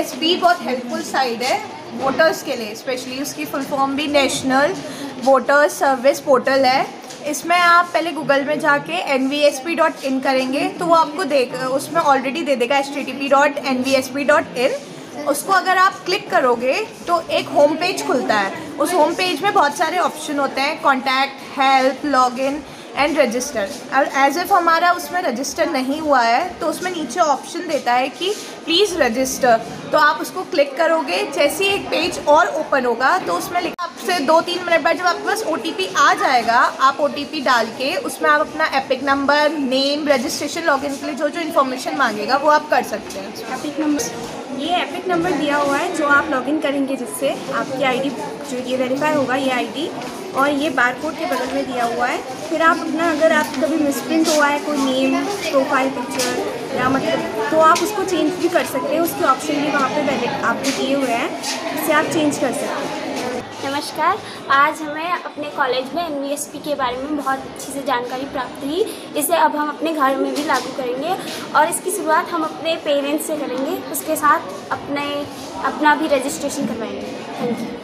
NVSP बहुत helpful site है voters के लिए, स्पेशली उसकी फुल फॉर्म भी नेशनल वोटर्स सर्विस पोर्टल है। इसमें आप पहले गूगल में जाके nvsp.in करेंगे तो वो आपको उसमें ऑलरेडी दे देगा http.nvsp.in। उसको अगर आप क्लिक करोगे तो एक होम पेज खुलता है। उस होम पेज में बहुत सारे ऑप्शन होते हैं, contact, help, login and register. और एज इफ़ हमारा उसमें रजिस्टर नहीं हुआ है तो उसमें नीचे ऑप्शन देता है कि प्लीज़ रजिस्टर, तो आप उसको क्लिक करोगे। जैसे ही एक पेज और ओपन होगा तो उसमें लिखा आपसे 2-3 मिनट बाद जब आपके पास OTP आ जाएगा, आप OTP डाल के उसमें आप अपना EPIC number, name, registration, login के लिए जो जो इन्फॉर्मेशन मांगेगा वो आप कर सकते हैं। एपिक नंबर, ये एपिक नंबर दिया हुआ है जो आप लॉगिन करेंगे, जिससे आपकी आईडी जो ये वेरीफाई होगा, ये आईडी, और ये बारकोड के बगल में दिया हुआ है। फिर आप अपना, अगर आप कभी मिसप्रिंट हुआ है कोई नेम, प्रोफाइल पिक्चर या मतलब, तो आप उसको चेंज भी कर सकते हैं। उसके ऑप्शन भी वहाँ पे वैलिड आपको दिए हुए हैं, इससे आप चेंज कर सकते हैं। नमस्कार, आज हमें अपने कॉलेज में NVSP के बारे में बहुत अच्छी से जानकारी प्राप्त हुई। इसे अब हम अपने घर में भी लागू करेंगे और इसकी शुरुआत हम अपने पेरेंट्स से करेंगे, उसके साथ अपना भी रजिस्ट्रेशन करवाएंगे। Thank you.